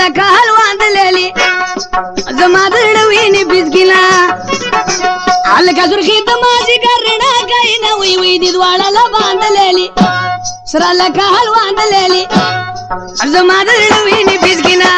لك هلوان دليلي زما دلويني بيزكيلا علك سرخي دماسي كرنا كاينا وي دي دوالا لبان دليلي سرا لك هلوان دليلي زما دلويني بيزكيلا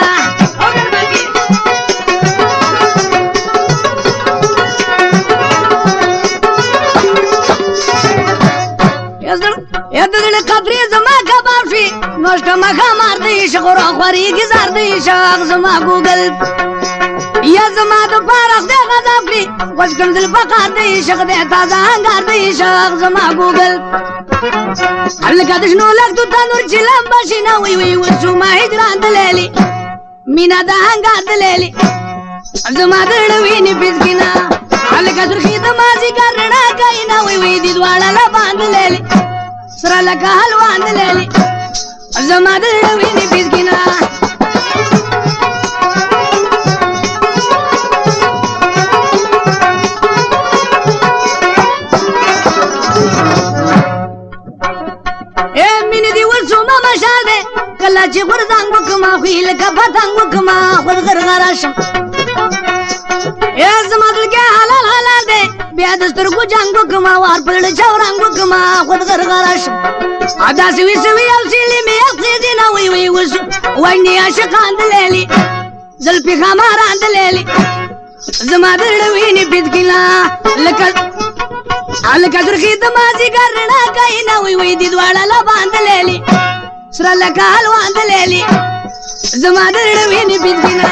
يدل قدري زما كبافي نوشك ما خمار دي شغورا خواري گزار دي شاق زما گوگل يا زما دو پارخ دي غذاب لي وش کنزل فقار دي شغ دي تازا هنگار دي شاق زما گوگل حلقا دشنو لك دو تنور چلم باشينا وي وشو ما هجران دليلي مينا دا هنگار دليلي زما دلويني بيزكينا حلقا سرخي دمازي کرنا كاينا وي دي دوالا لبان دليلي سرا لك هلوان دليلي زما دلويني بيزكينا مين دي وسوما مشاده كلا چي غرزان بكما خيل كفتان بكما خود غرغراشم يا زما دل کے حلال حلال دے بیا دستر کو جنگو کما وار پڑ چورانگو کما خود غرغراشم ادا سوي السيلي مي اخذينا وي وس واني عاشقان دليلي زلفي خماران دليلي زما دلويني بيدكلا لك سرخي دماسي کرنا كاينا وي دي دوالا لبان دليلي سرا لك هلوان دليلي زما دلويني بيدكلا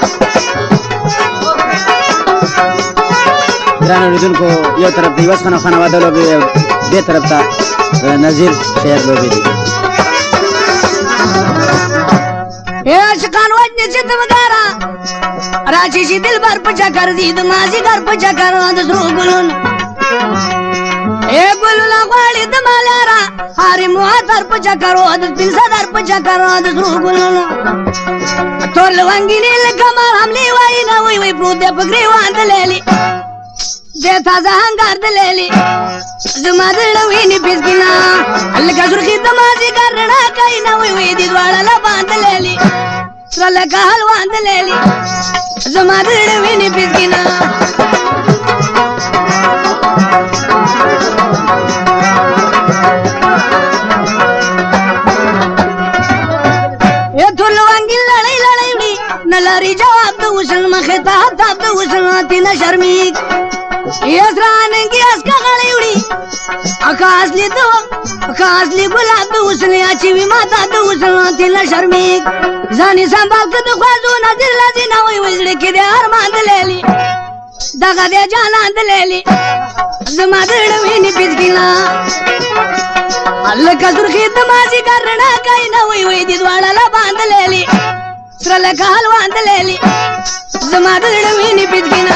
ګران اوریدونکو یو طرف دی وس خانه واده لوبي دې طرف ته نذیر شهر لوبي دي يا عاشقان وجني چت مدارا راچی شي دل بر پچا کر دي دمازي کر پچا کر د سرو ګلون اے ګلولا غواړي د مالارا هاري مو تر پچا کرو د دل صدر پچا کر د سرو ګلون ټول وانګيني لکمال حملي واینا وي پرو دې پګري وان دليلي دې تازه هنگار دليلي زما دلويني بيزكينا لك سرخي دمازي کرنا كاينا وي دي دوالا لبان دليلي سرا لك هلوان دليلي زما دلويني بيزكينا يا ټول وانګل لړۍ وړي نلاري جواب د وسل مخه ته د وسل تینا شرمېږ يسراننگی اسکا غلیوڑی اکاسلی گلاب دو وسلی اچیوی ماتا دو وسلان تیلا شرمیک زانی سنبال کد خوازو نظر لازی نوی وزڑی کی دے ارمان دلیلی داغا دے جانان دلیلی زما دلوینی پیزکینا اللہ کا سرخی دمازی کرنا کئی نوی دی دوالا لبان دلیلی سر لکا حلوان دلیلی زما دلوینی پیزکینا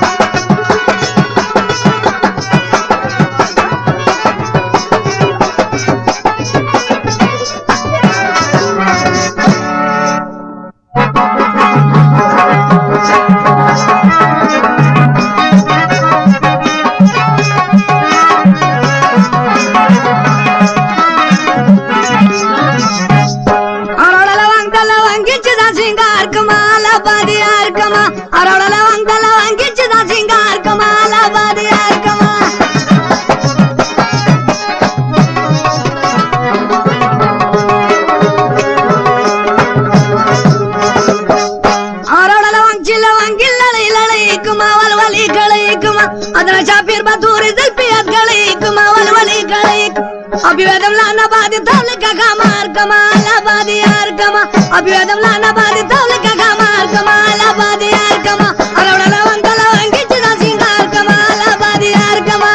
अभिवेदम लाना बादी तवले का कमार कमाला बादी यार कमा अभिवेदम लाना बादी तवले का कमार कमाला बादी यार कमा अरवड़ा लवंग लवंगी चिदा सिंगार कमाला बादी यार कमा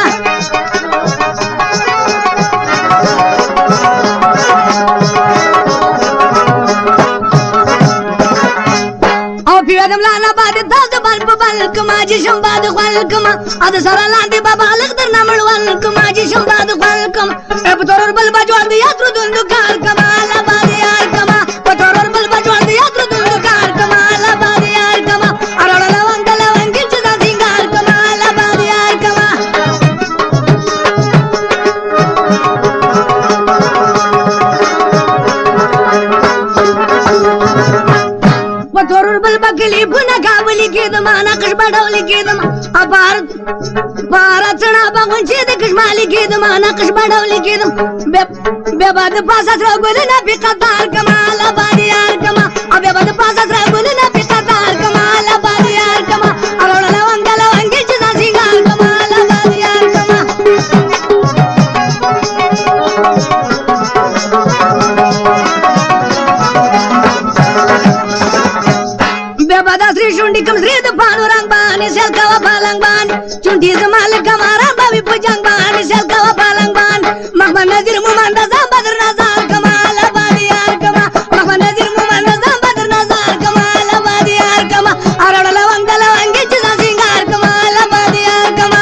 अभिवेदम लाना बादी तवले बल्ब बल्क माजी शंबाद खल्क मा अद सरा लांदी बाबा लगदर नमल वल्क माजी शंबाद खल्क पतोर बल बजवार दिया दुंदु कार कमाला बादी यार कमा पतोर बल बजवार दिया दुंदु कार कमाला बादी यार कमा अरड़ा लवंग चिदा सिंगार कमाला बादी यार कमा بل بکلی بنا کاولی کېدم نقش بډولی کېدم بارتنا بغون چې د کشمالي کېدم نقش بډولی کېدم بیا به د پاسه سره ګلونه په قطار کمال آباد یار کما بیا به د پاسه سره ګلونه په قطار کمال آباد یار کما اروړه لونګي چې ځان سینګار کمال آباد یار کما بیا به د سری شونډې کوم سری د پاڼو رنګ باندې سیل کوه پالنګ باندې چونټې زما له کماران به وي په جنګ باندې سیل کوه پالنګ باندې محمد نذیر مومن رضا بدر نظر کمال آباد یار کما محمد نذیر مومن رضا بدر نظر کمال آباد یار کما اروړه لونګي چې ځان سینګار کمال آباد یار کما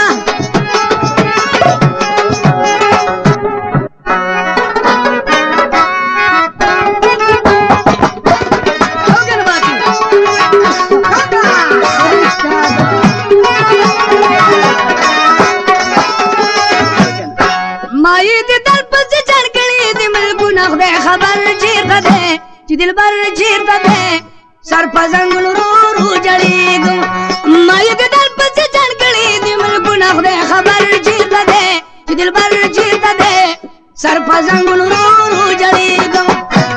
خبر چیرته ده چې دلبر چیرته ده سر په زنګلو رو جړېږم ما یې د دل پسې جان کړې دي ملکونه خدای خبر چیرته ده چې دلبر چیرته ده سر په زنګلو رو جړېږم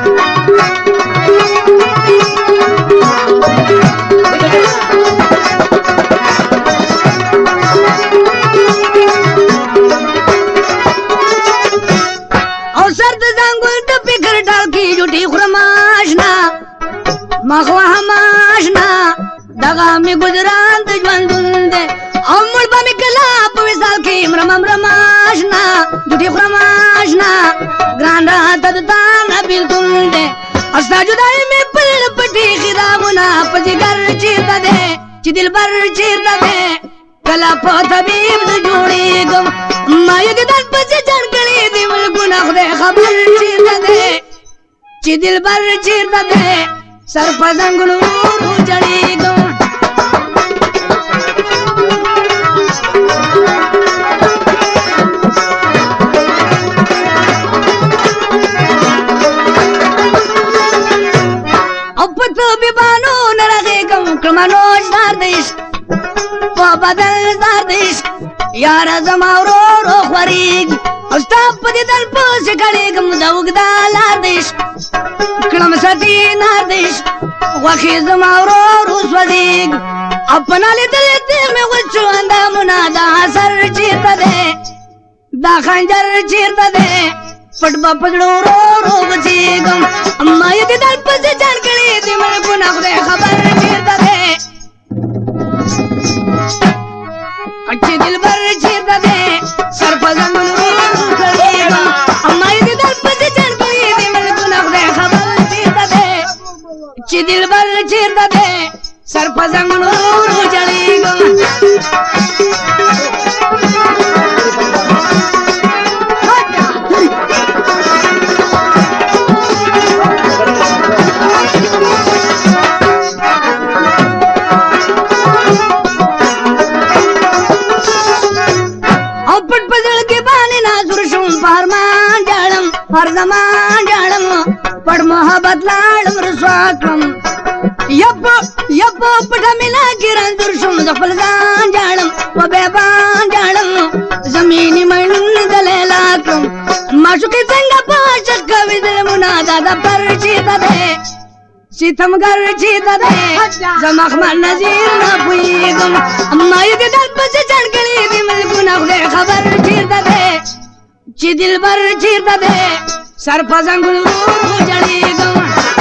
جوټي خرماشنا مخوا هماشنا دغه می ګذران د ژوندون ده امر به می کلا په وسال کې مرماشنا جوټي خرماشنا ګران راته د تان بیلتون ده استا جدای می پل پټي خراونه په جګر چیرته ده چې دلبر چیرته ده کلا په طبيب د جوړېږم ما یې د دل پسې جان کړې دی ولګونه خدای خبر چیرته ده چې دلبر چیرته ده سر په زنګلو رو جړېږم او په توبې بانو نه رغېږم کړمه نوشدار د عشق په بدل زار د عشق یاره زما ورو خورېږي او ستا په دې دل پسې کړېږم د اوږده لار د عشق کړم ستی نار د عشق غوښې زما ورو سوځېږي او په نه لیدلې تېغ مې وچو اندامونه دا سر چېرته دی دا خنجر چېرته دی پټ به په زړه ورو غځېږم ما یې د دل پسې جان کړې دي ملکونه خدای خبر چېرته دی چې دلبر چېرته دی سر په زنګونو کړېږم ما یې د دل پسې جان کړې دي ملکونه خدای خبر چېرته دی چې دلبر چېرته دی سر په زنګونو جړېږم هر زمان جاړم پړ محبت لاړم رسوا کړم یپ پټ مینا ګران در شم د خپل ځان جاړم په بیبان جاړم زمینی مړن دلیلا کړم معشوقې څنګه پاش کوي دلمونه دا د پر چیته ده ستمګر چیته ده زمخمن نذیر نه پوهېږم ما یې د دل پسې جان کړې دي ملکونه خدای خبر چیرته ده چې دلبر چیرته ده سر په زنګونو جړېږم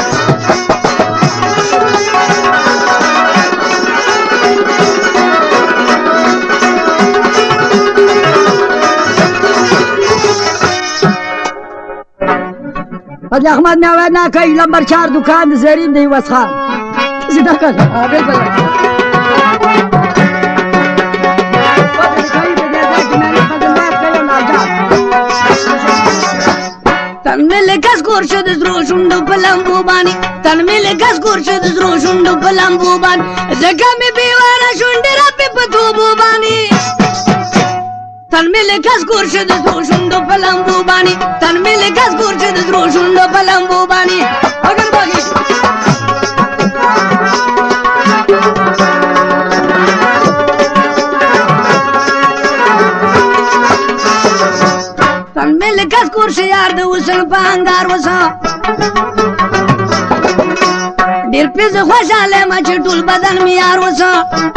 حاجی احمد میاوید نکوی نمبر 4 دکان زرین دیوز خان سیدا کن بالکل تن مې لکه سکور شو د سرو شونډو په لمبو باندې تن مې لکه سکور شو د سرو شونډو په لمبو باندې ځکه مې بیواره شونډې راپې په توبو باندې تن مې لکه سکور شو د سرو شونډو په لمبو باندې تن مې لکه سکور شو د سرو شونډو په لمبو باندې اگر باغی کار د وسن پانګار وسه ډېر پیز خوشاله ما چې ټول بدن مې یار وسه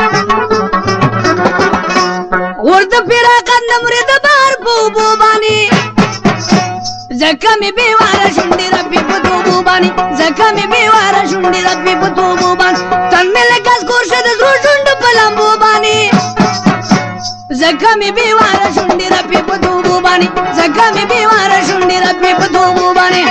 ورته فراقت نه مرید بار په اوبو باندې ځکه مې بېواره شونډې ربي په توبو باندې ځکه مې بېواره شونډې ربي په توبو باندې تن مې لکه سکور شه د سرو شونډو په لمبو باندې ځکه مې بېواره شونډې ربي په توبو باندې ځکه مې بېواره شونډې ربي په توبو باندې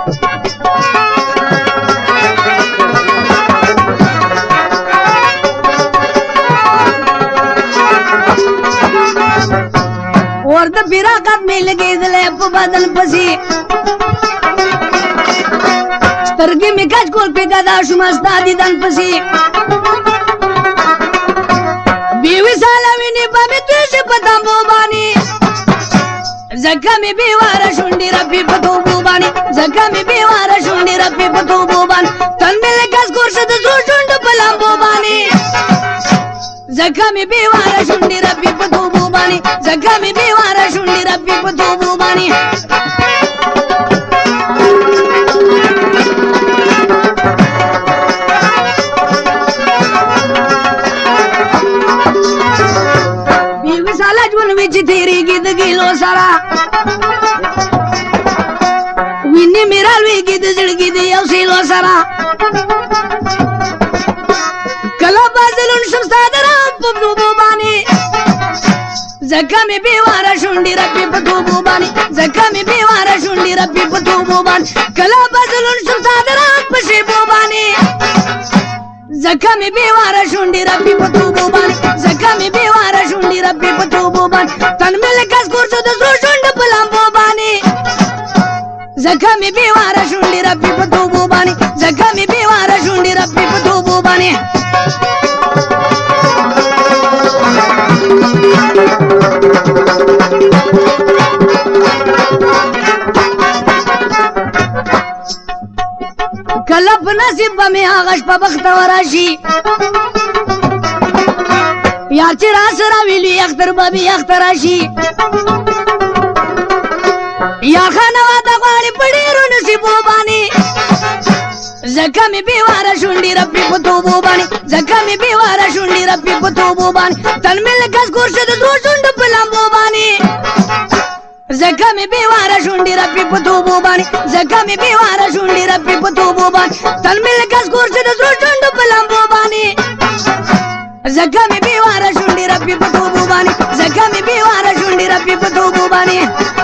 ورته فراقت مې لګېدلی په بدن پسې سترګې مې کچ کول پې ګدا شومه ستا دیدن پسې بې وصاله وینې به مې توی شي په تمبو باندې ځکه مې بېواره شونډې ربي په توبو باندې ځکه مې بېواره شونډې ربي په توبو باندې تن مې لکه سکور شه د سرو شونډو په لمبو باندې ځکه مې بېواره شونډې ربي په توبو باندې ځکه مې بېواره شونډې ربي په توبو باندې بې وصاله ژوند وي چې تېرېږي د ګیلو سره وینې مې رالوېږي د زړګي د یو سیلو سره کله به ځلون شم ستا د رام په توبو باندې ځکه مې بېواره شونډې ربي په توبو باندې ځکه مې بېواره شونډې ربي په توبو باندې کله به ځلون شم ستا د رام په شیبو باندې ځکه مې بېواره شونډې ربي په توبو باندې ځکه مې بېواره شونډې ربي په توبو باندې تن مې لکه سکور شه د سرو شونډو په لمبو باندې ځکه مې بېواره شونډې ربي په توبو باندې ځکه مې بېواره شونډې ربي په توبو باندې کله په نصیب به مې هغه شپه بختوره راشي یار چې راسره ویلي اختر به مې اختر راشي یار خانه واده غواړي په ډېرو نصیبو باندې ځکه مې بېواره شونډې ربي په توبو باندې ځکه مې بېواره شونډې ربي په توبو باندې تن مې لکه سکور شه د سرو شونډو په لمبو باندې ځکه مې بېواره شونډې ربي په توبو باندې ځکه مې بېواره شونډې ربي په توبو باندې تن مې لکه سکور شه د سرو شونډو په لمبو باندې ځکه مې بېواره شونډې ربي په توبو باندې ځکه مې بېواره شونډې ربي په توبو باندې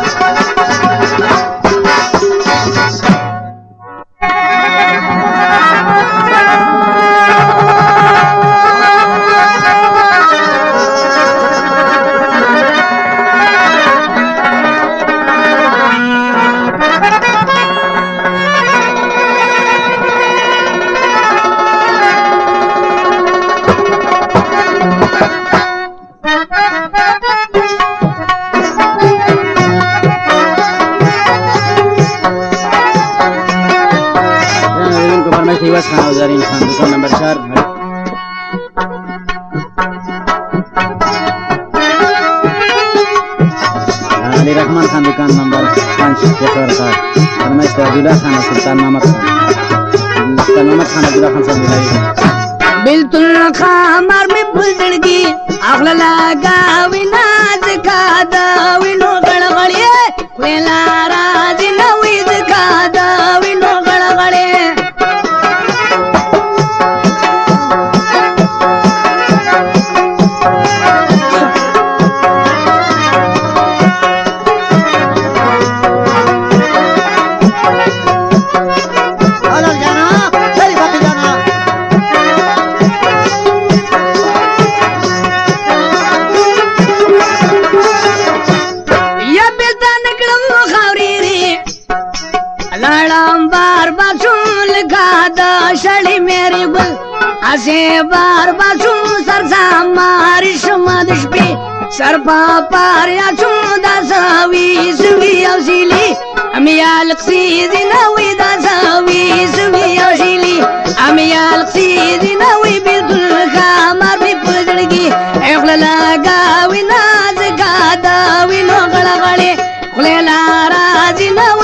दिवस खाना वजारीन खान दुकान नंबर 4 अली रहमान खान दुकान नंबर 5 पेपर का फरमाइश अब्दुल्ला खान सुल्तान मोहम्मद खान अब्दुल्ला खान से मिलाई बिल्कुल खामर में फुलदड़गी अगला लगा विनाज का दाविनो गड़गड़िए वेला राज नवीद का दाविनो गड़गड़े शली मेरी गुल असे बार बाचू सरसा मारिश मदश पे सर पार या चुदा सवी सुवी औसिली अमिया लक्सी दिनवी दा सवी सुवी औसिली अमिया लक्सी दिनवी बिल्कुल खामर भी पुलड़गी एखला लगा विनाज का दाविनो गड़गड़े खुलेला राजी नवी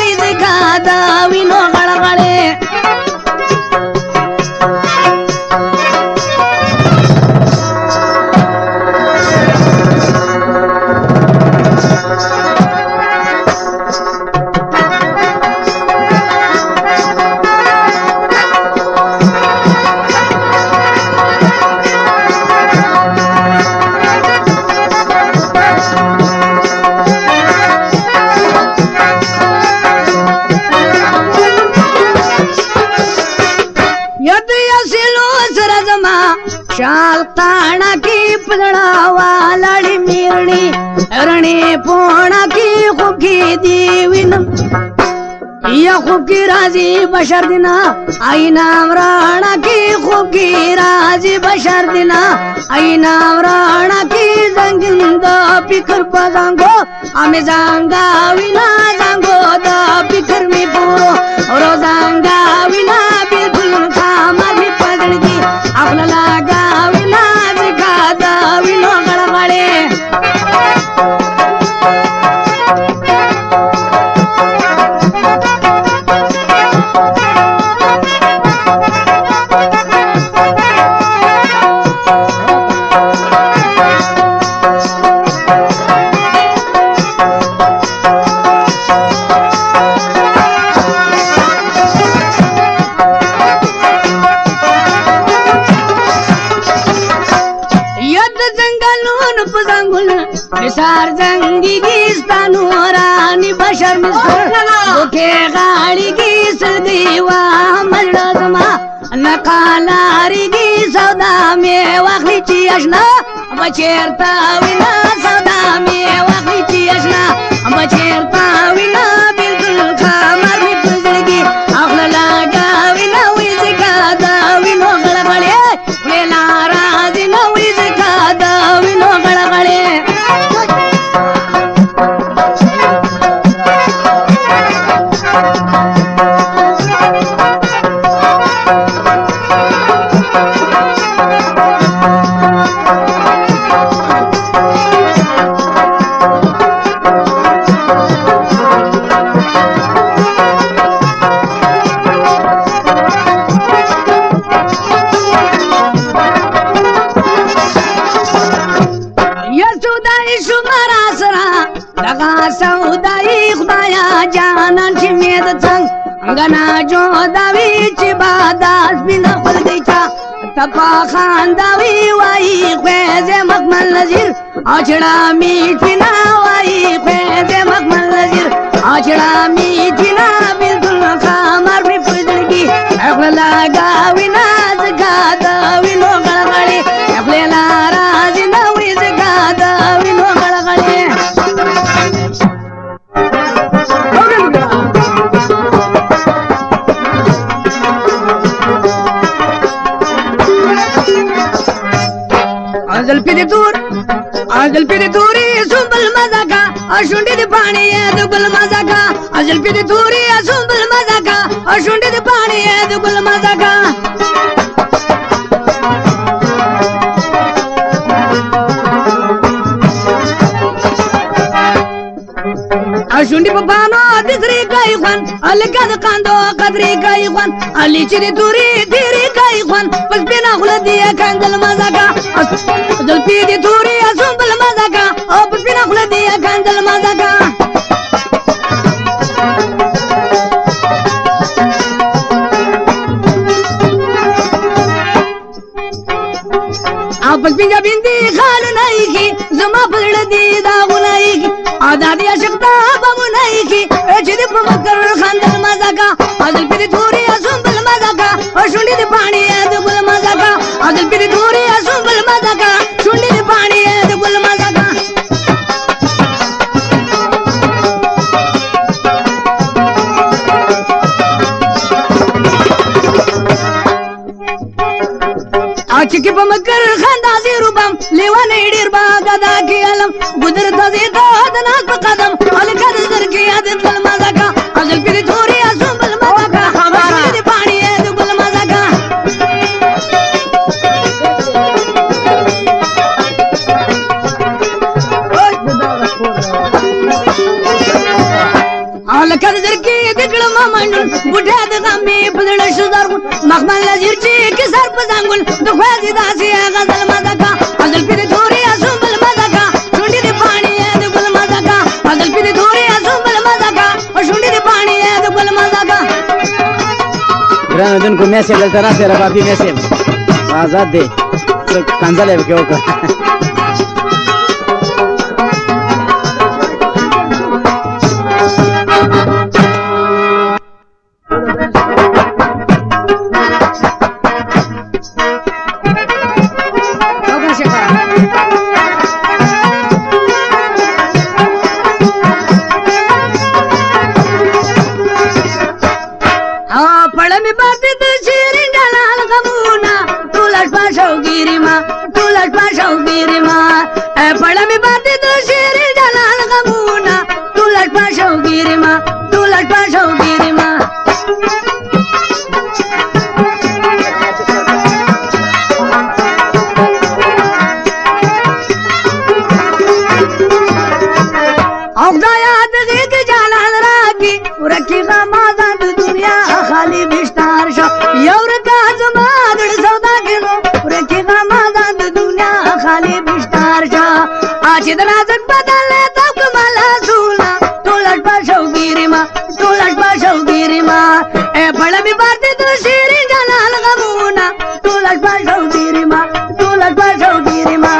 जमा शाल ताना की पलड़ा वालड़ी मीरणी रणी पोना की खुकी दीविन या खुकी राजी बशर दिना आई नाम राणा की खुकी राजी बशर दिना आई नाम राणा की जंगिंदा पिकर पजांगो आमे जांगा विना जांगो दा पिकर मी पूरो और जांगा विना बिल्कुल खामा भी पजड़गी आपला लागा विना जिका दा विनो गड़गड़े निसार जंगी गिस्तानु रानी बशर मुखे गाड़ी की सदीवा मलडमा नकालारी की सौदा में वखली चियशना बचेरता विना सौदा में वखली चियशना बचेरता विना बिल्कुल खामर भी पुजगी अखला लगा विना विजका दा विनो गड़गड़े वेला राजी न विजका दा विनो गड़गड़े सौदाई खुदाया जानन छिमेद संग गना जो दावी चिबादास बिन खुल गईचा तपा खान दावी वाई ख्वेजे मखमल नजीर अछड़ा मीठिना वाई ख्वेजे मखमल नजीर अछड़ा मीठिना बिल्कुल खामर भी पुजड़गी अखला गाविना जगा दाविनो गड़गड़े अखला राजी नवी जगा दाविनो गड़गड़े अजल पिरी दूरी सुंबल मजा का अशुंडी दी पानी है दुगुल मजा का अजल पिरी दूरी सुंबल मजा का अशुंडी दी पानी है दुगुल मजा का अशुंडी पपानो दिसरी गई खन अलगद कांदो कदरी गई खन अली चिरी दूरी धीरी गई खन बस बिना खुल दिया कंदल मजा का अजल पिरी दूरी सुंबल मजा का अब बिना खुल दिया कंदल मजा का आपस पिंजा बिंदी खाल नहीं की जमा पलड़ दी दागु नहीं की आजादी अशक्ता बमु नहीं की एचिदी पमकर खानदल मजा का अजल पिरी दूरी सुंबल मजा का शुंडी दी पानी है दुगुल मजा का अजल पिरी दूरी सुंबल मजा का शुंडी दी पानी है दुगुल मजा का आचिकी पमकर खानदाजी रूपम लेवाने डिरबा गदा की अलम गुदर तजी दादना कदम अलकद दर की आदत मजा का अजल पिरी दूरी सुंबल मजा का शुंडी दी पानी है दुगुल मजा का अलकद दर की दिगल मामन बुढ़ा दगामी पदड़ सुदार मखमल नजीरची की सर पजांगुल दुखवाजी दासी गजल मजा का अजल पिरी दूरी सुंबल मजा का शुंडी दी पानी है दुगुल मजा का अजल पिरी दूरी सुंबल मजा का शुंडी दी पानी है दुगुल मजा का ग्रामीण को मैसेज तरह से रबाबी मैसेज आजाद दे कंजल है क्यों का شوګيري ما ټولټ په شوګيري ما پړه می باندې د شیر جلال غمونه ټولټ په شوګيري ما ټولټ په شوګيري ما او خدایا دغه کې جلال راکی ورکی غمازان د دنیا خالی بشتار شو یو رکا زما د سودا کینو ورکی غمازان د دنیا خالی بشتار شو اچ د نازک بدل ته کمال سولا ټولټ په شوګيري ما ټولټ په شوګيري ما بڑا می بارته د شیر جلال غمونه ټولټ په شوګيري ما ټولټ په شوګيري ما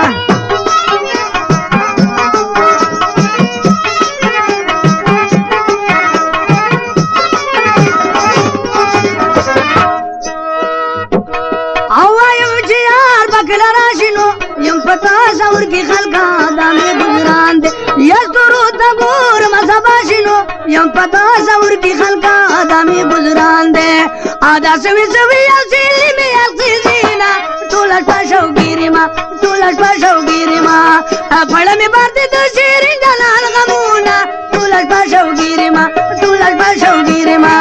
پتا سور کی خلقا دامے گزران دے یسترو تگور مصباشنو یم پتا سور کی خلقا دامے گزران دے آدھا سوی سوی اصیلی میں اصیزینا ٹولٹ پا شوگیری ما ٹولٹ پا شوگیری ما پھڑا میں بارتے تو شیرین جلال غمونا ٹولٹ پا شوگیری ما ٹولٹ پا شوگیری ما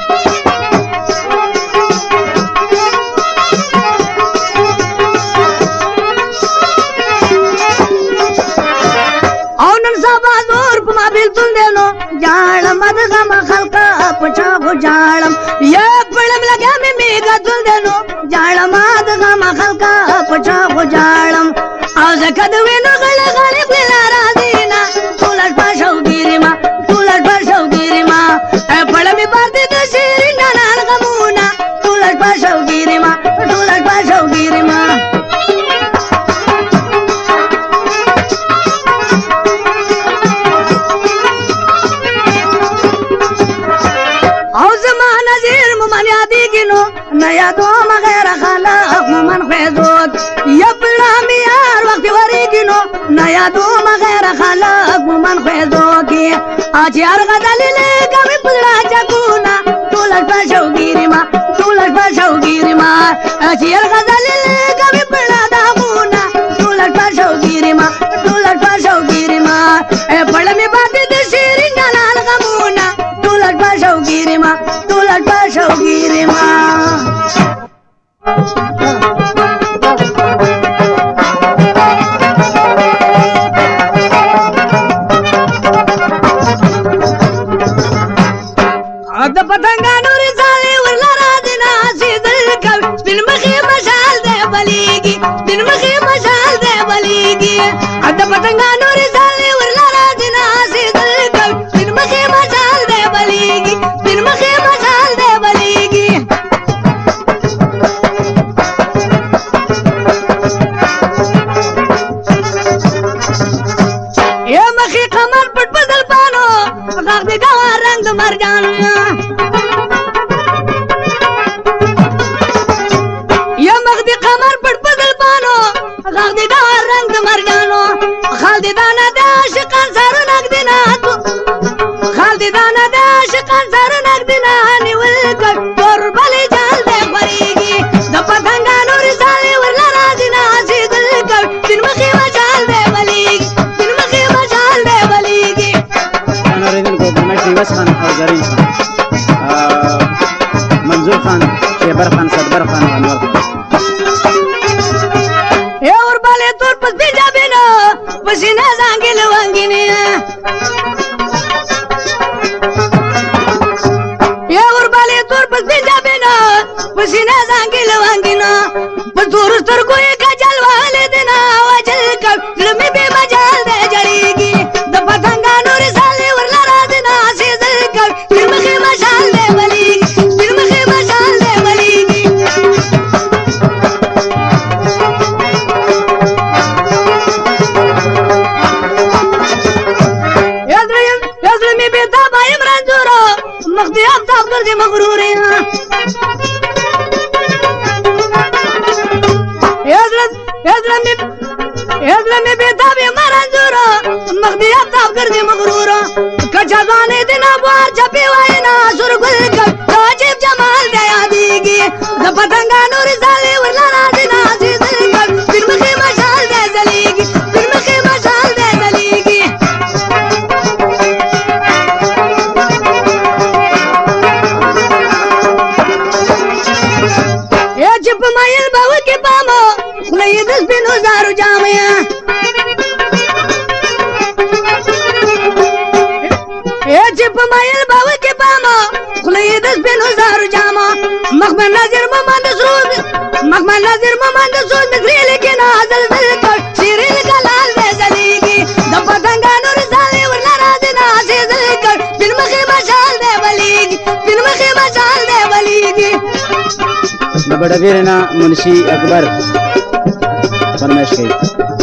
جالم ادغم خلقا پچا کو جالم یا پڑم لگا میں میگا تل دینو جالم ادغم خلقا پچا کو جالم اوز کدوینو غل غلی بلا رازینا ټولټ په شوګيري ما ټولټ په شوګيري ما پړم پارته د شیرین جلال غمونه ټولټ په شوګيري ما ټولټ په شوګيري ما نیا دو مغیر خلق ممن خیزود یپڑا میار وقت وری گنو نیا دو مغیر خلق ممن خیزود کی آچی ہر غزلی لے کمی پدرا چکونا ٹولٹ پا شوگیری ما ٹولٹ پا شوگیری ما آچی ہر غزلی لے کمی پدرا داغونا ٹولٹ پا شوگیری ما ٹولٹ پا شوگیری ما پڑ میں باتی دی شیرین جلال غمونا ٹولٹ پا شوگیری ما ٹولٹ پا شوگیری ما د پتنګانو رسالې ورلره د ناسې دل کوي سپین مخې مشال دی بلیږي سپین مخې مشال دی بلیږي د پتنګانو رسالې ورلره د ناسې دل کوي سپین مخې مشال دی بلیږي سپین مخې مشال دی بلیږي یا مخې قمر پټ بدل پانو غاغ د ګوار رنگ مرجانو یا مخ د قمر پټ بدل پانو غاغ د ګوار رنگ مرجانو خال د دانا د عاشقان سر نقدنا تو خال د دانا د عاشقان سر نقدنا نیول کړ تور بلې جال دې خوريږي د پتنګانو رسالې ورلره د ناسې دل کړ سپین مخې مشال دې بلیږي سپین مخې مشال دې بلیږي نوریدن کو بنش دیوس خان اور زرین خان منظور خان شیبر خان صدبر خان انور خان اے اور بالے تور پس بیجا بینا پسینہ زانگی لوانگینی اے اور بالے تور پس بیجا بینا پسینہ زانگی لوانگینا پس دور استر کوئی کا جلوالے دینا وجل کب لمی بے مجال دے جڑیگی دا پتنگانو رسالے ورلرا دینا سیزل کب سرمخی مشال دے بلیگی سرمخی مشال دے بلیگی یزلمی بیتا بایم رنجورو مختی افتاب کردی مغروری یزلمی بیتا بایم رنجورو مختی افتاب کردی مغرورو کچھزانے دینا بوار چپی وائنا سرگل کب تواجب جمال دیا دیگی دا پتنگانو رسالے ورلارا دینا سیزل کب خلید سپینو زارو جامیا چپ مایل باو کې پاما خلید سپینو زارو جاما مخمن نظر ممند سرود مخمن نظر ممند سرود مصری لیکن حاصل دل کر شیرین کلال دے زلیگی د پتنګانو رسالې ورلا راځي ناسې دل کر فلم کې مشال دے ولیگی فلم کې مشال دے ولیگی د بڑا ویرنا منشی اکبر فرمائش کی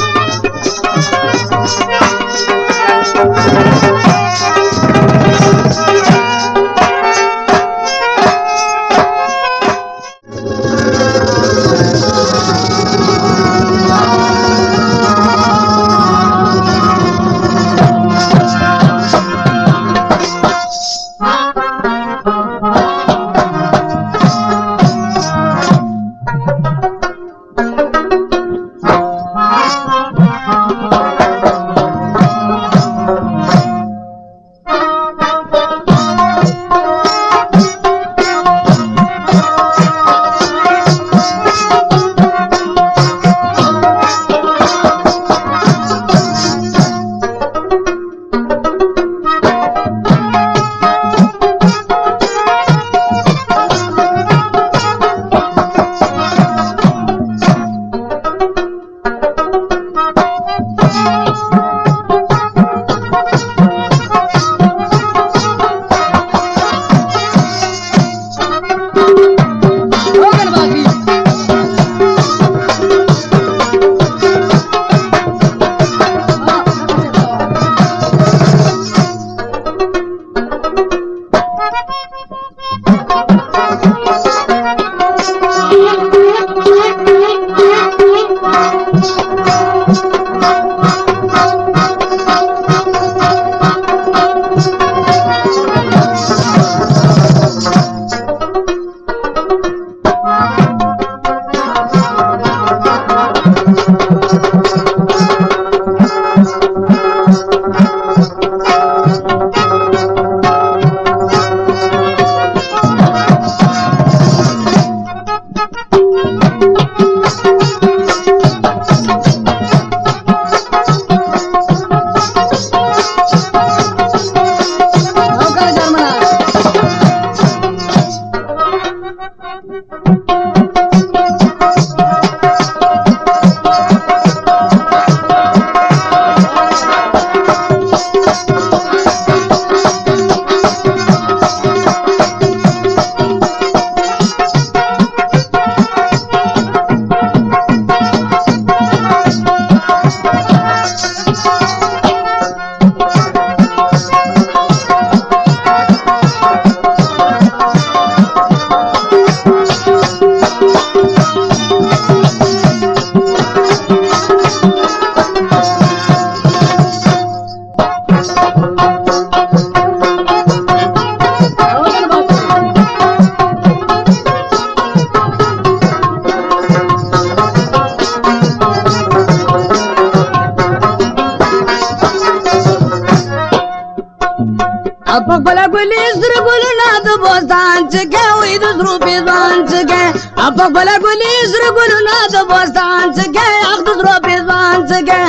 بلا گلی سر گلنا د بوستان چکه وې د سرو پیزان چکه اپ بلا گلی سر گلنا د بوستان چکه اخ د سرو پیزان چکه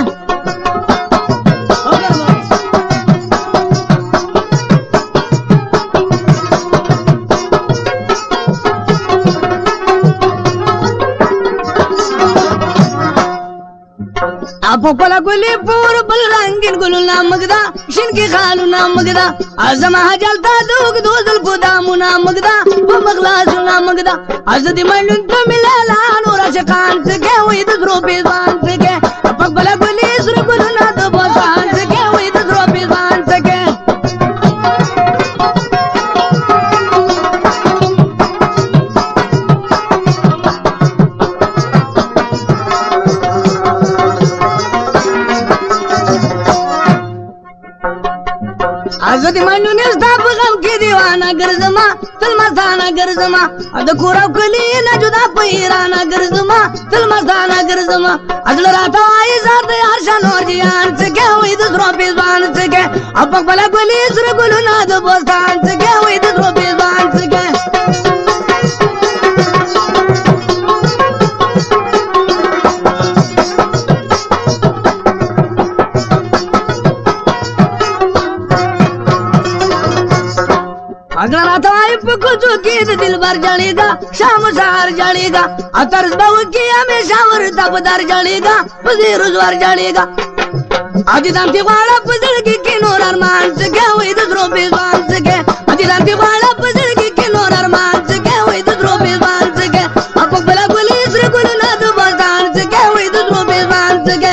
اپ بلا گلی پور بل رنگین گلنا مگدا شین کی خالونا مگدا ازما جلتا دوگ دوزل پدامونا مگدا بمغلاسونا مگدا ازدی ملون تو ملالا نور عشقان سکے وی دسرو پیزان سکے اپ بلا گلی سر گلنا دو بوسان سکے وی دسرو پیزان سکے ازدی ملون استا بغم کی دیوانا گرزما تل مستانا گرزما اد کوراو کلی نه جدا پیرانا گرزما تل مستانا گرزما ازل راتا ای زاد یار شنور جیان سکے وې د سرو پیزان سکے اپ بلا گلی سر گلنا د بوستان سکے وې د سرو پیزان سکے لمر جړېګا شام سهار جړېګا اترز به وکي همیشه ورته په در جړېګا وزیر زور جړېګا اجي دم دی غواړه په زړګي کې نور ارمان څنګه وې د درو پیغام څنګه اجي دم دی غواړه په زړګي کې نور ارمان څنګه وې د درو پیغام څنګه اپو بلا ګلې سر ګل نه د بازار څنګه وې د درو پیغام څنګه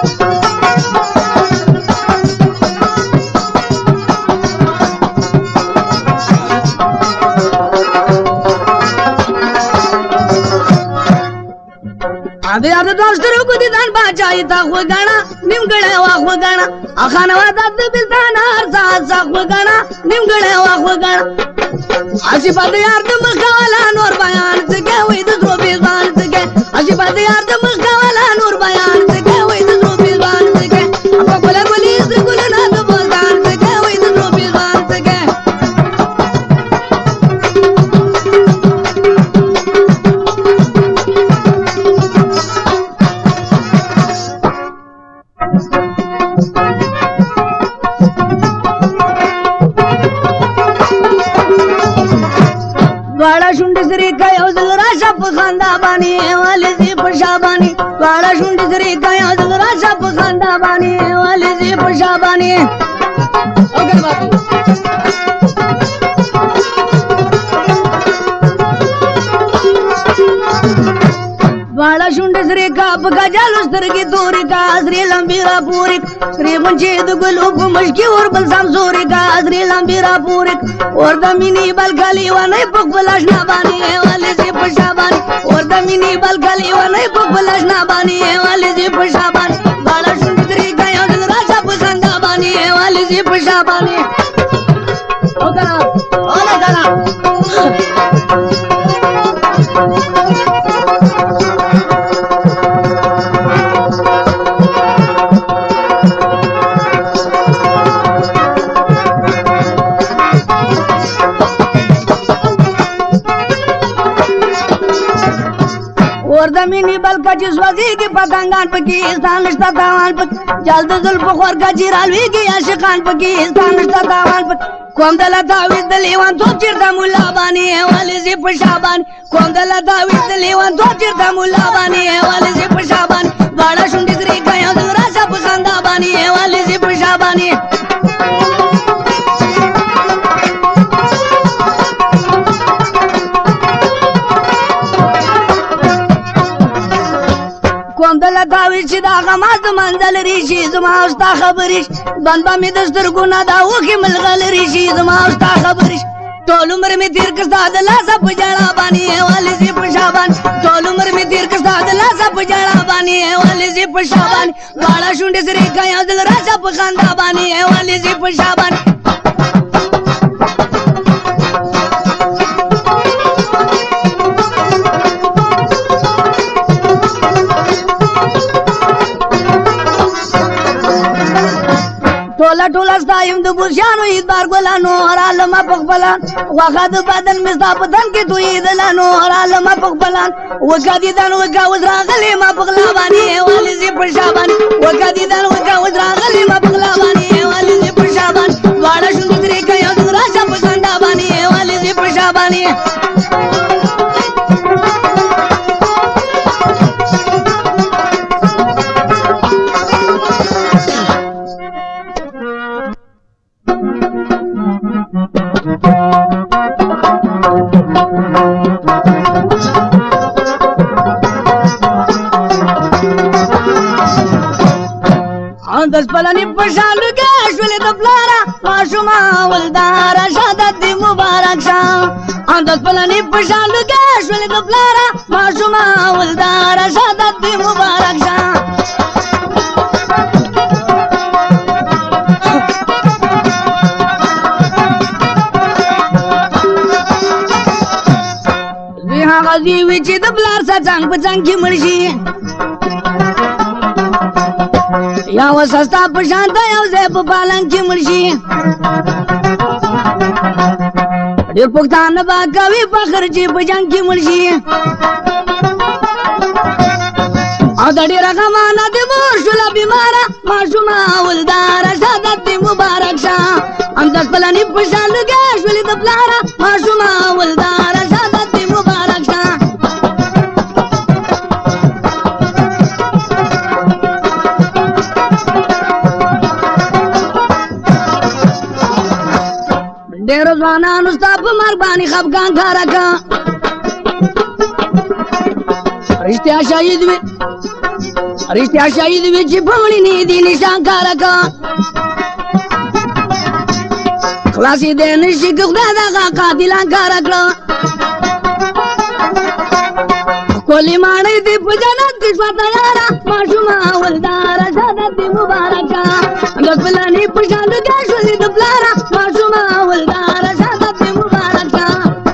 ابي اب دوستر کو دي دان باچای تا خو غانا نیمګړې وا خو غانا اخانه وا د بلدان ارزا ځ خو غانا نیمګړې وا خو غانا اسی په یار د مخاله نور بیان څنګه وې د درو بیان څنګه اسی په یار د مخاله نور بیان څنګه وې د درو بیان څنګه په بل ګلې د ګل نه د بازار څنګه وې د درو بیان څنګه واړه شونډې سری کایو د راشه په خندا باندې والي زی په شابانی واړه شونډې سری کایو د راشه په خندا باندې والي زی په شابانی اوګر بابو واړه شونډې سری کا په گجالو سترګې تورې کا سری لمبي را پورې سری غونچې د ګلو په مشکي اور بل سم زورې کا سری لمبي را پورې اور د مینی بلګلی ونه په بلاش نه باندې والي زی په شابان اور د مینی بلګلی ونه په بلاش نه باندې والي زی په شابان واړه شونډې سری کا یو د راځه په څنګه باندې والي زی په شابان وکړه اوله کړه اور د مینی بلکا چې سوځيږي پتنګان پکې ستان نشته تاوان پک جلد زلف خور کا چیرالويږي عاشقان پکې ستان نشته تاوان پک کوم دل تعویذ د لیوان تو چیرته مولا باندې والي زی په شابان کوم دل تعویذ د لیوان تو چیرته مولا باندې والي زی په شابان واړه شونډې سری کایو د راځه په خندا باندې والي زی په شابان کوم دل داوي چې دا غماز منزل ریشي زما اوستا خبرش بنده می دستر ګنا دا وخي ملغل ریشي زما اوستا خبرش ټول عمر می تیر کړه د لاسه په جړا باندې والي زی په شابان ټول عمر می تیر کړه د لاسه په جړا باندې والي زی په شابان واړه شونډې سری کایو د راځه په خندا باندې والي زی په شابان ټوله ټوله ستایم د بوشانو ایدبار ګلانو رالما پخپلان وخا د بدن مستا بدن کې توی دلانو رالما پخپلان وکا دیدن وکا وز راغلی ما پخلا باندې والي زی په شابان وکا دیدن وکا وز راغلی ما پخلا باندې والي زی په شابان واړه شونډې ترې کایو د راځه په خندا باندې والي زی په شابان دس پلنی پشالو کې شولې د پلارا ماشوما ولدار شهادت دی مبارک شه دس پلنی پشالو کې شولې د پلارا ماشوما ولدار شهادت دی مبارک شه زه هغه دی چې د پلار سره څنګه په څنګه کې مرشي یا وسستا پشانت یو زه په پالنګ کې مرشي ډېر پښتانه با کوي فخر چې په جنګ کې مرشي او د ډېر غمانه د مور شوله بیماره ماشومه ولدار شهادت دی مبارک شه هم د خپلني پشان لګې شولې د پلاره ماشومه ولدار شهادت ځوانانو ستا په مرګ باندې خفګان ښکاره کړه رښتیا شهید وي چې په مړینې دې نشان ښکاره کړه خلاصېدی نشي که خدای دغه قاتلان ښکاره کړه ښکلې ماڼۍ دې په جنت کې شوه تیاره ماشومه ولداره شهادت دې مبارک شه د پلانې په شان لږه شولې د پلاره ماشومه ولداره شهادت دې مبارک شه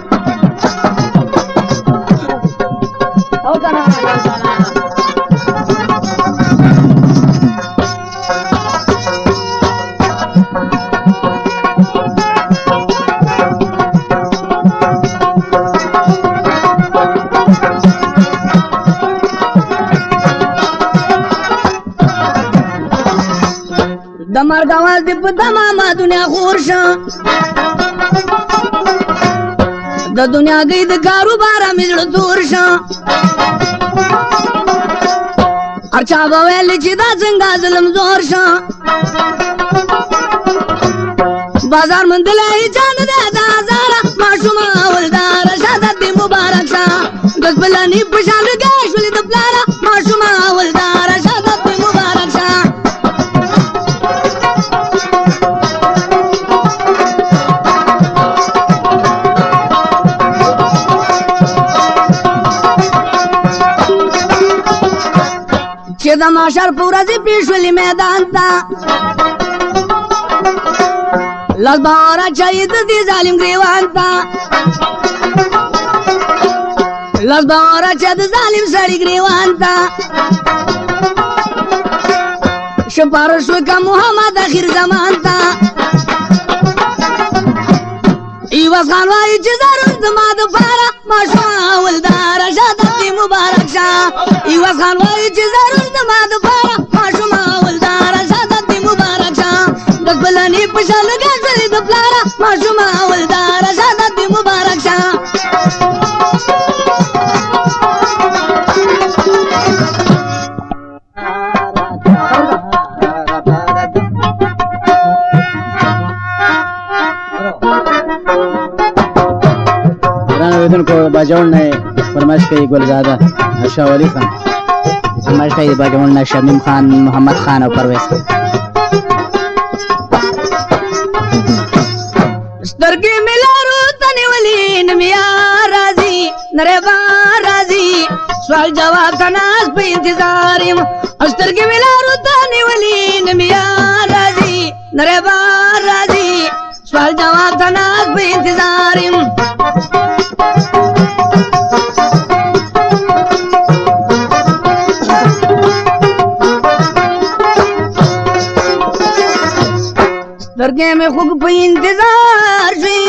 د مرګ اواز دې په تمامه دنیا خور شه د دنیا گئی د کاروباره مې زړه تور شه هر چا به ویل چې دا څنګه ظلم زور شه بازار موندلی هېچا نه دی د هزاره ماشومه ولداره شهادت دې مبارک شه د خپلانې په شان لږه شولې د پلاره ماشومه ولداره شهادت دې مبارک شه چې د محشر په ورځې پیښ شولې میدان ته لاس به ورچوي د دې ظالم ګریوان ته لاس به ورچوي د ظالم سړي ګریوان ته سپارښت وکړه محمد اخر زمان ته ایواز خان وایي چې ضرور زما دپاره ماشومه ولداره شهادت دې مبارک شه ایواز خان وایي چې ضرور زما دپاره ماشومه ولداره شهادت دې مبارک شه د خپلانې په شان لږه شولې د پلاره ماشومه ولداره شهادت دې مبارک شه को बाजाउन ने फरमाइश कई गुलजादा शाह वली खान फरमाइश कई बाजाउन ने शमीम खान मोहम्मद खान और परवेज سترګې مې لارو ته نیولې نمیا راځي نری با راځي سوال جواب ته ناست په انتظار یم سترګې مې لارو ته نیولې نمیا راځي نری با راځي سوال جواب ته ناست په انتظار یم سترګې مې خوږ په انتظار شوې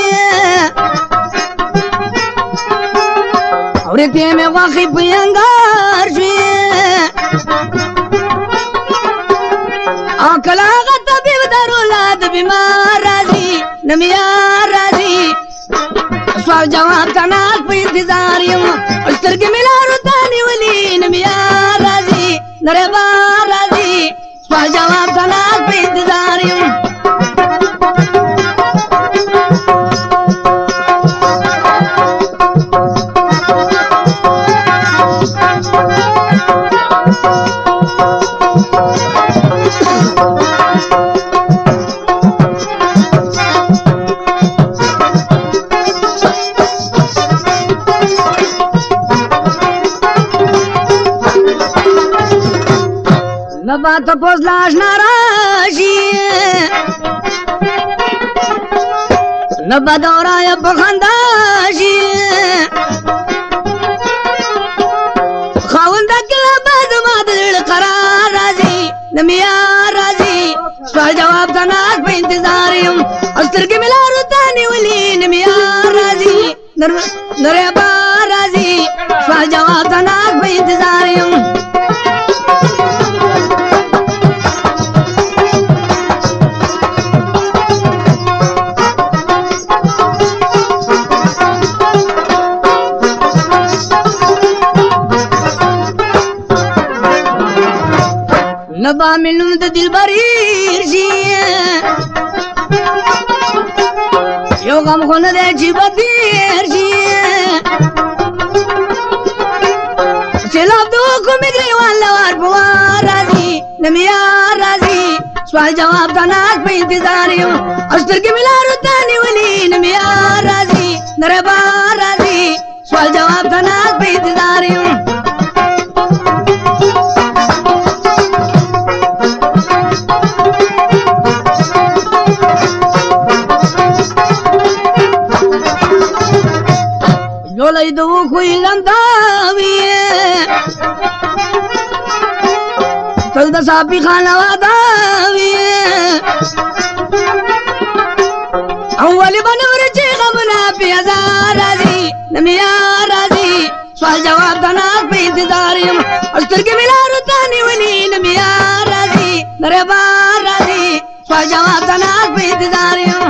اورېدې مې غوښې په انګار شوې او کله هغه طبیب درولا د بیمار راځي نمیا راځي سوال جواب ته ناست په انتظار یم سترګې مې لارو ته نیولې نمیا راځي نری با راځي سوال جواب ته ناست په انتظار یم نبا تپوس لاش ناراشی نبا دورای بخنداشی خاوند کلا باز ما دل قرار راځي نمیا راځي سوال جواب ته ناست په انتظار یم سترګې مې لارو ته نیولې نمیا راځي نری با راځي سوال جواب ته ناست په انتظار یم نبا ملوم د دلبریر شي یو غم خو نه دی چې به تېر شي سیلاب د حکم ګریوان له وار په وار راځي نه مې یار راځي سوال جواب ته ناست په انتظار یم او سترګې مې لارو ته نیولي نه مې یار راځي نه رهبار راځي سوال جواب ته ناست په انتظار یم جولای د وښوی لنداوي تل د صافي خانه واداوي او ولې به نور چې غمونه پې هزار راځي نه مې یار راځي سوال جواب ته ناست په انتظار یم او سترګې مې لارو ته نیولي نه مې یار راځي نه رهبار راځي سوال جواب ته ناست په انتظار یم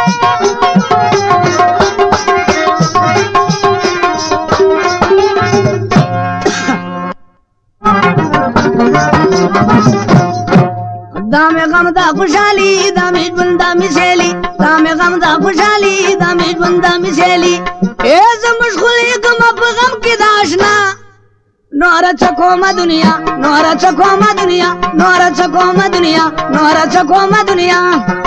دامه غم دا خوشحالي دامه ژوند دامه سهیلي دامه غم دا خوشحالي دامه ژوند دامه سهیلي ای زه مشغول یم په غم کې د اشنا نوره څه کومه دنیا نوره څه کومه دنیا نوره څه کومه دنیا نوره څه کومه دنیا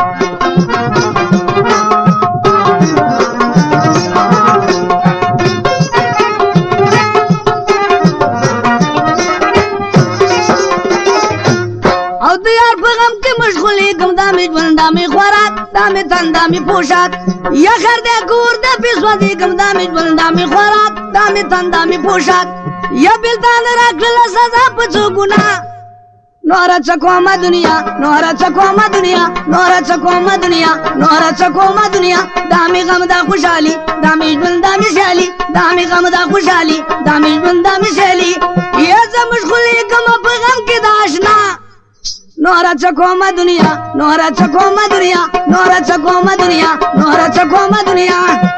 دامه ژوند دامه خوراک دامه تن دامه پوشاک یا خیر د کور د پیسوځېږم دامه ژوند دامه خوراک دامه تن دامه پوشاک یا بېلتانه راکړله سزا په څو ګناه نوره څه کومه دنیا نوره څه کومه دنیا نوره څه کومه دنیا نوره څه کومه دنیا دامه غم دا خوشحالي دامه ژوند دامه سهیلي دامه غم دا خوشحالي دامه ژوند دامه سهیلي یا زه مشغول یم په غم کې د اشنا نوره څه کومه دنیا نوره څه کومه دنیا نوره څه کومه دنیا نوره څه کومه دنیا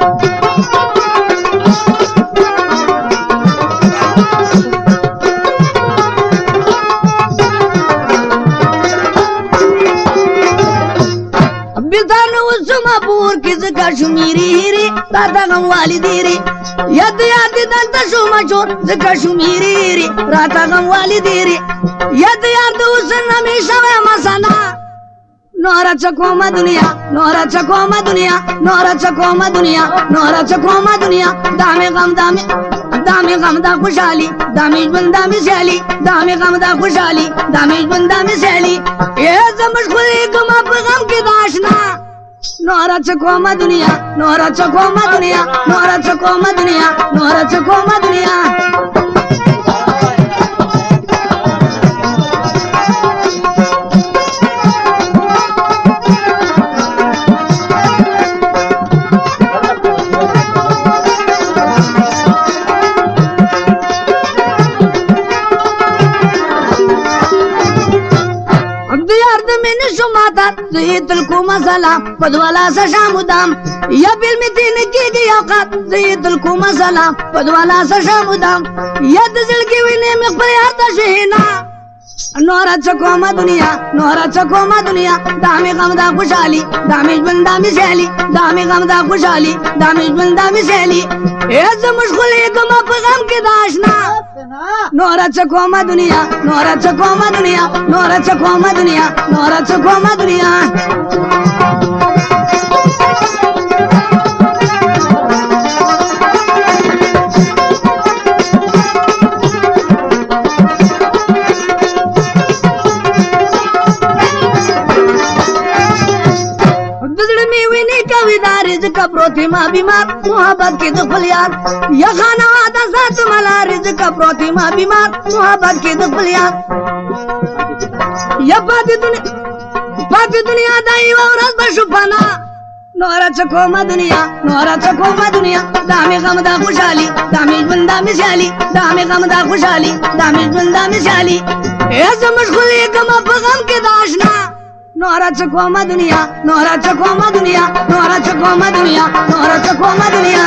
بېلتانه اوسمه پور کې ځکه شمیرې هېرې راته غم والدېرې یاد یاد دلته شومه چور ځکه شمیرې هېرې راته غم والدېرې یاد یاد اوس نه مې شوی مسله نوره څه کومه دنیا نوره څه کومه دنیا نوره څه کومه دنیا نوره څه کومه دنیا دامه غم دامه غم دا خوشحالي دامه ژوند دامه سهیلي دامه غم دا خوشحالي دامه ژوند دامه سهیلي ای زه مشغول یم په غم کې د اشنا نوره څه کومه دنیا نوره څه کومه دنیا نوره څه کومه دنیا نوره څه کومه دنیا زیتل کومه سلام پدوالا سشام دام یا بل می تین کېږي اوقات زیتل کومه سلام پدوالا سشام دام یا د زړګي وینې مې خپل یار ته شهینا نوره څه کومه دنیا نوره څه کومه دنیا دامه غم دا خوشحالي دامه ژوند دامه سهیلي دامه غم دا خوشحالي دامه ژوند دامه سهیلي ای زه مشغول یم په غم کې د اشنا نوره څه کومه دنیا نوره څه کومه دنیا نوره څه کومه دنیا نوره څه کومه دنیا رزق پروتی ما بیمار محبت کی دخل یار یا خانه وادا سات ملا رزق پروتی ما بیمار محبت کی دخل یار یا پاتی دنیا دائی ورز بشو پنا نوره څه کومه دنیا نوره څه کومه دنیا دامه غم دا خوشحالي دامه ژوند دامه سهیلي دامه غم دا خوشحالي دامه ژوند دامه سهیلي ای زه مشغول یم په غم کې د اشنا نوره څه کومه دنیا نوره څه کومه دنیا نوره څه کومه دنیا نوره څه کومه دنیا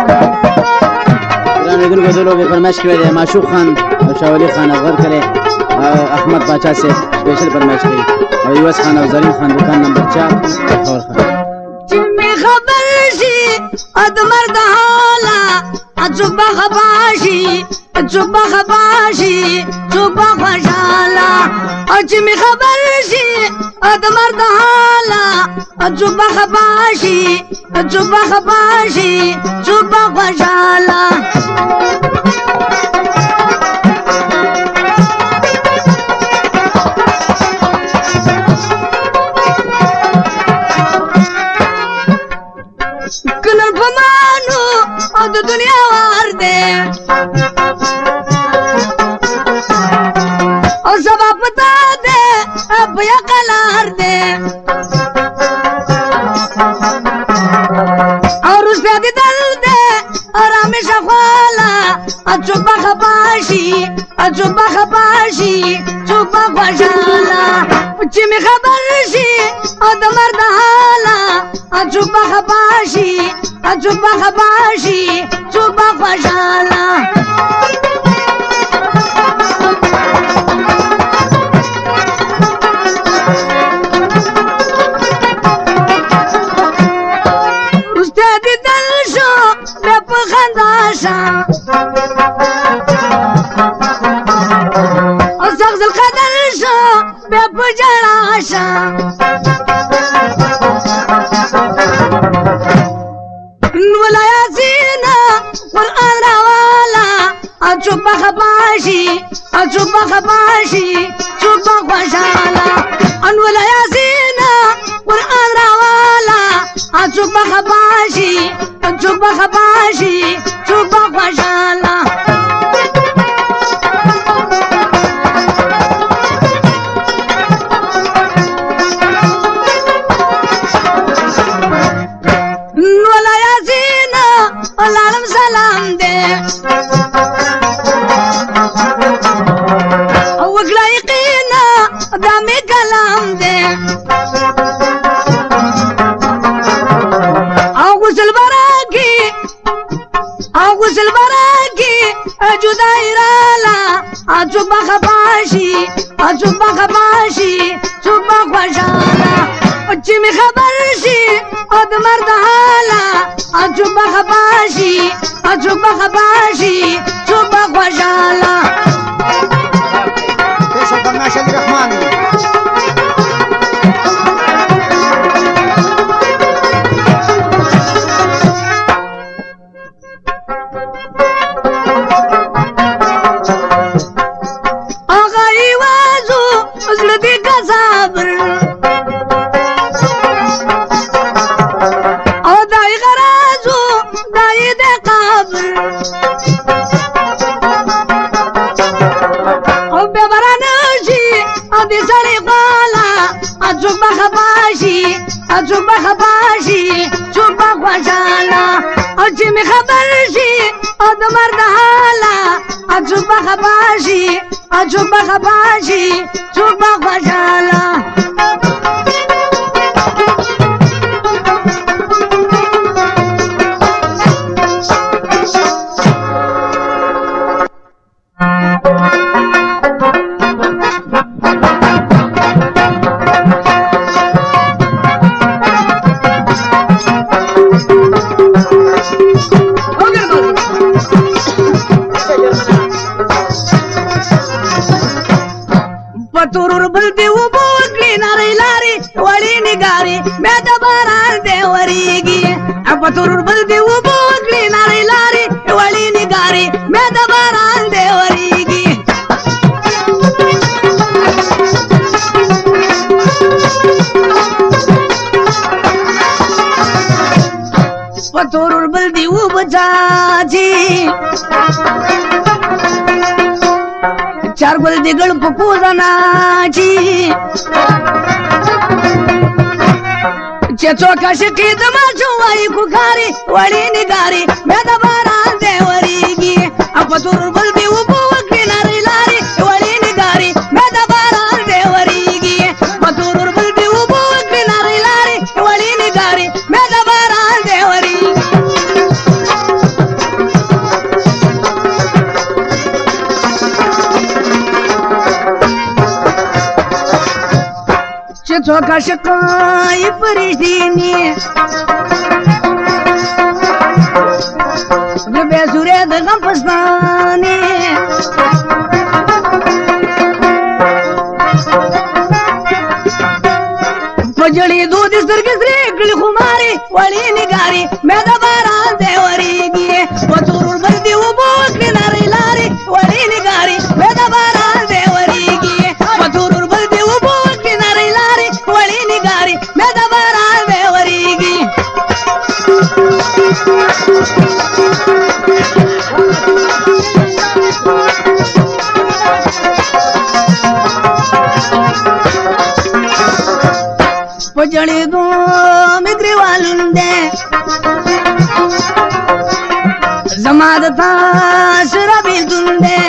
ګران لیدونکو زه لوبې فرمایش کړی دی معشوق خان او شاه ولي خان افغان کړی احمد باچا سے سپیشل فرمائش کوي او یوس خان او زرین خان دکان نمبر 4 خبر خان جمع خبر شي ادمر د حالا اجوبه خباشي اجوبه خباشي جوبه خوشالا اجمع خبر شي ادمر د حالا اجوبه خباشي اجوبه خباشي جوبه خوشالا کلر پمانو او د دنیا وار دے او سبا پتا دے بیا قلار دے اور اس پہ دی دل دے آرام شخوالا اچوبا خباشی اچوبا خباشی چوبا خوشالا چی می خبر شی او د مرد حالا اچوبا خباشی اچوبا خباشی چوبا خوشالا استاد دل شو بے پخنداشا او سغز القدر شو بے پجراشا ولا ياسينا قرآن روالا اچوبا خباشي اچوبا خباشي چوبا خوشالا ان ولا ياسينا قرآن روالا اچوبا خباشي اچوبا خباشي چوبا خوشالا العالم سلام دے او اگلا یقینا دامی کلام دے او غسل براکی جدا ایرالا اچوبا خباشی اچوبا خباشی چوبا خوشالا اچی می خبر شی اد مرد حالا اچوبا خباشی اچوبا خباشی چوبا خوشالا پیش فرمایش علی رحمان آقا ایوازو ازلدی کا صبر او دای غرازو دای دے قبر او ببرانشی او دی سری قالا اچوبا خباشی اچوبا خباشی چوبا خوشالا او چی می خبر شی او د مرد حالا اچوبا خباشی اچوبا خباشی چوبا خوشالا پتورور بلدی و بوکلی ناری لاری ولی نگاری میں دباران دے وریگی پتورور بلدی و بوکلی ناری لاری ولی نگاری میں دباران دے وریگی پتورور بلدی و بچاچی چار گل دیگل پپوزنا چی چچو کشکی دما چوائی ککاری وڑی نگاری میں دباران دے وریگی پتور بل دی وپو وکلی ناری لاری وڑی نگاری میں دباران دے وریگی پتور بل دی وپو وکلی ناری لاری وڑی نگاری میں دباران دے وریگی څوک عاشقای فرشتینی زه بې سورې د غم پستانې په جړېدو دې سترګې سرې کړې خمارې وړې نګارې مې د باران دی ورېږي په تور وربر دې اوبو کړې نرۍ لارې وړې نګارې مې د باران دی ورېږي په تور وربر دې اوبو کړې نرۍ لارې وړې نګارې مې د باران دی ورېږي په جړېدو مې ګریوالون دی زما د تا سره بېلتون دی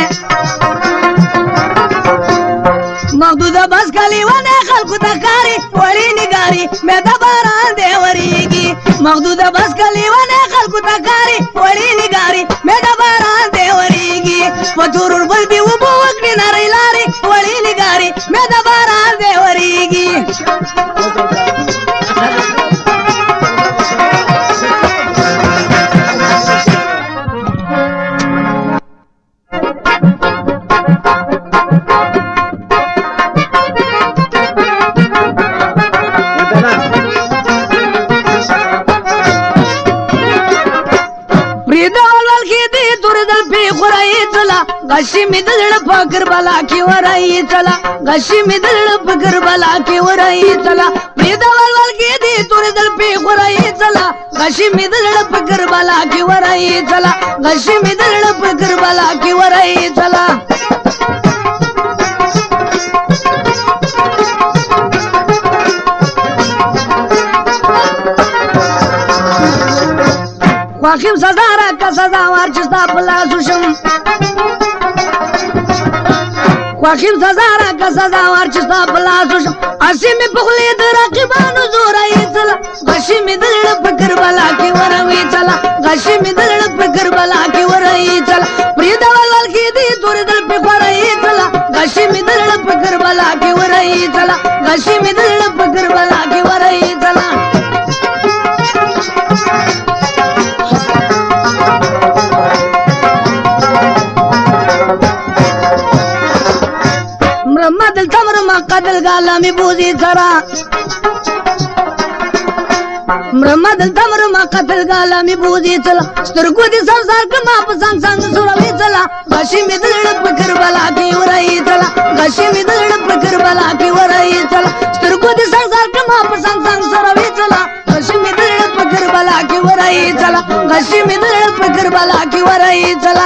مخدوده بس کلي ونه خلکو ته ښکاري وړې نګاري مې د باران دی ورېږي مخدوده بس کلي ونه خلکو ته ښکاري وړې نګاري مې د باران دی ورېږي په تور وربل دې اوبو وکړې نرۍ لارې وړې نګاري مې د باران دی ورېږي غشي مې د زړه په کربلا کې ورایېدله غشي مې د زړه په کربلا کې ورایېدله پرېږده ولول کې دې تورې دل پې ورایېدله غشي مې د زړه په کربلا کې ورایېدله غشي مې د زړه په کربلا کې ورایېدله خواخیم سزا راکه سزاوار چې ستا په لاس وشم خواخیم سزا راکه سزاوار چې ستا په لاس وشم هسې مې په خولې د رقیبانو زور ایستله غشي مې د زړه په کربلا کې ورویستله غشي مې د زړه په کربلا کې ورویستله پرېږده ولول کې دې تورې دل پې خورویستله غشي مې د زړه په کربلا کې ورویستله غشي مې د زړه په کربلا کې ورویستله مدل تمرما قدل گالا می بوزی سرا مدل تمرما قتل گالا می بوزی سلا سترگو دی سمسار کما پسنگ سنگ سوروی سلا غشی می دلڑ پکر بلا کی ورائی سلا غشی می دلڑ پکر بلا کی ورائی سلا سترگو دی سمسار کما پسنگ سنگ سوروی سلا غشی می دلڑ پکر بلا کی ورائی سلا غشی می دلڑ پکر بلا کی ورائی سلا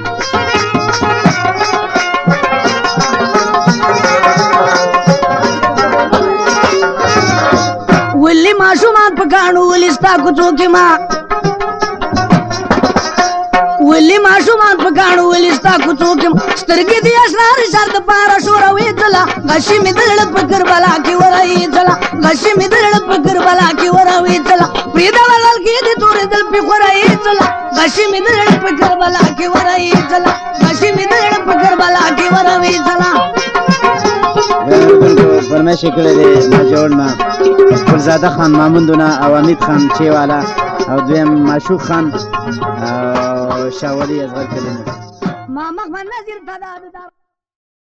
ولی ماشومان پکانو ولی ستا کوڅو کې ما ولی ماشومان پکانو ولی ستا کوڅو کې سترګې دې اسرار شر د پاره شوروي تلا غشي مې دلړ پکر بلا کې ورای تلا غشي مې دلړ پکر بلا کې ورای تلا پریدا ولل کې دې تورې دل په خورای تلا غشي مې دلړ پکر بلا کې ورای تلا غشي مې دلړ پکر بلا کې ورای تلا فرمایش کړی دی ما جوړنا ګلزاده خان ماموندونه او امید خان چیوالا او دویم معشوق خان او شاولی اصغر کلینه ما محمد نذیر